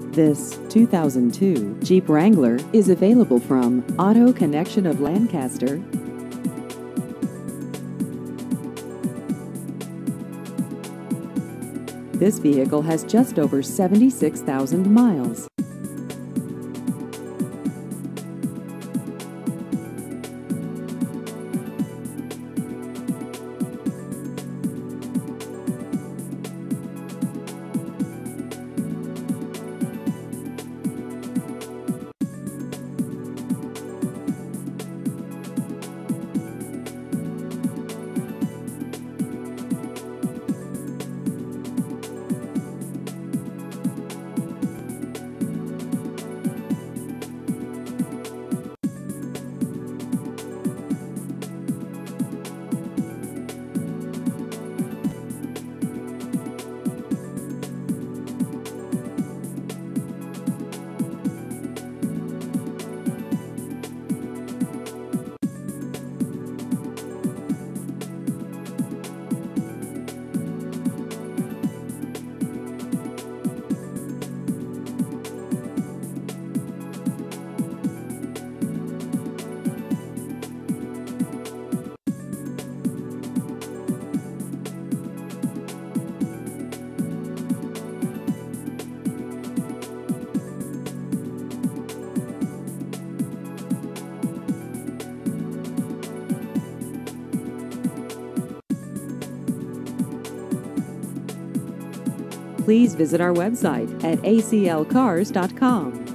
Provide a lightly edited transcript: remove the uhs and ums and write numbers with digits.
This 2002 Jeep Wrangler is available from Auto Connection of Lancaster. This vehicle has just over 76,000 miles. Please visit our website at aclcars.com.